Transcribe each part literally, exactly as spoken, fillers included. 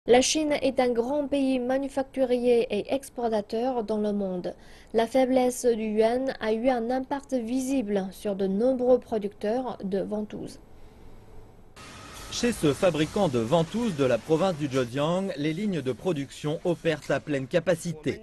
La Chine est un grand pays manufacturier et exportateur dans le monde. La faiblesse du yuan a eu un impact visible sur de nombreux producteurs de ventouses. Chez ce fabricant de ventouses de la province du Zhejiang, les lignes de production opèrent à pleine capacité.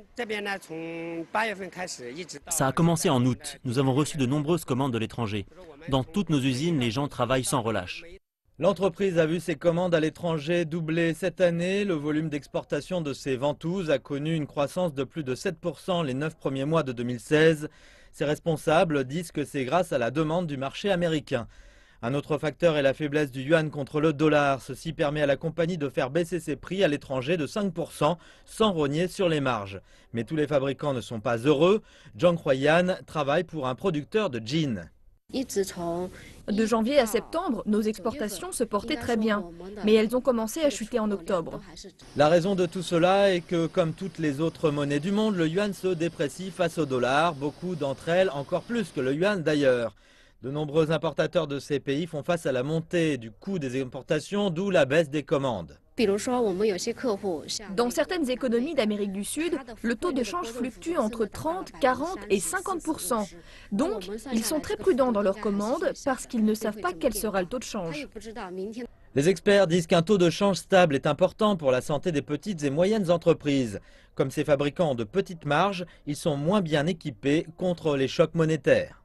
Ça a commencé en août. Nous avons reçu de nombreuses commandes de l'étranger. Dans toutes nos usines, les gens travaillent sans relâche. L'entreprise a vu ses commandes à l'étranger doubler cette année. Le volume d'exportation de ces ventouses a connu une croissance de plus de sept pour cent les neuf premiers mois de deux mille seize. Ses responsables disent que c'est grâce à la demande du marché américain. Un autre facteur est la faiblesse du yuan contre le dollar. Ceci permet à la compagnie de faire baisser ses prix à l'étranger de cinq pour cent sans rogner sur les marges. Mais tous les fabricants ne sont pas heureux. Zhang Huaiyan travaille pour un producteur de jeans. De janvier à septembre, nos exportations se portaient très bien, mais elles ont commencé à chuter en octobre. La raison de tout cela est que, comme toutes les autres monnaies du monde, le yuan se déprécie face au dollar, beaucoup d'entre elles encore plus que le yuan d'ailleurs. De nombreux importateurs de ces pays font face à la montée du coût des importations, d'où la baisse des commandes. Dans certaines économies d'Amérique du Sud, le taux de change fluctue entre trente, quarante et cinquante pour cent. Donc, ils sont très prudents dans leurs commandes parce qu'ils ne savent pas quel sera le taux de change. Les experts disent qu'un taux de change stable est important pour la santé des petites et moyennes entreprises. Comme ces fabricants ont de petites marges, ils sont moins bien équipés contre les chocs monétaires.